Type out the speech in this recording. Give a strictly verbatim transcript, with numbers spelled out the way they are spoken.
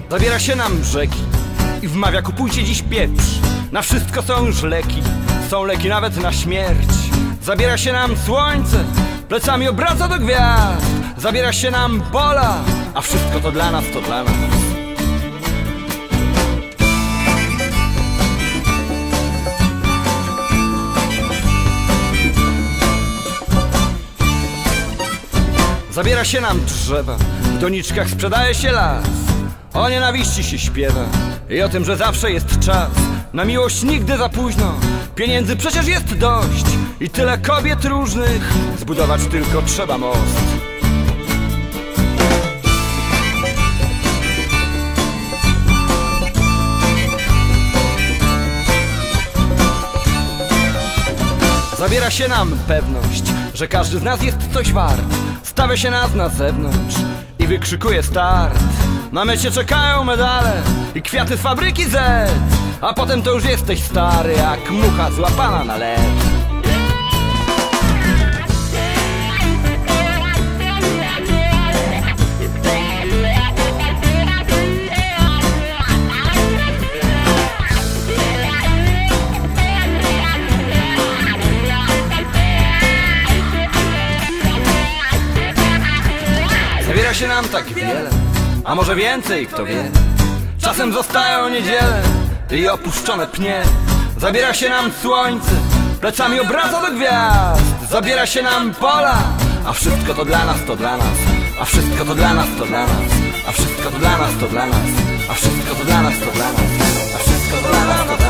Zabiera się nam brzegi i wmawia: kupujcie dziś pieprz. Na wszystko są już leki, są leki nawet na śmierć. Zabiera się nam słońce, plecami obraca do gwiazd. Zabiera się nam pola, a wszystko to dla nas, to dla nas. Zabiera się nam drzewa, w doniczkach sprzedaje się las. O nienawiści się śpiewa i o tym, że zawsze jest czas. Na miłość nigdy za późno, pieniędzy przecież jest dość. I tyle kobiet różnych, zbudować tylko trzeba most. Zabiera się nam pewność, że każdy z nas jest coś wart. Stawia się nas na zewnątrz i wykrzykuje start. Na mecie czekają medale i kwiaty z fabryki Z. A potem to już jesteś stary jak mucha złapana na led. Zabiera się nam tak wiele, a może więcej, kto wie. Czasem zostają niedziele i opuszczone pnie. Zabiera się nam słońce, plecami obraca do gwiazd. Zabiera się nam pola, a wszystko to dla nas, to dla nas. A wszystko to dla nas, to dla nas. A wszystko to dla nas, to dla nas. A wszystko to dla nas, to dla nas. A wszystko to dla nas, to dla nas.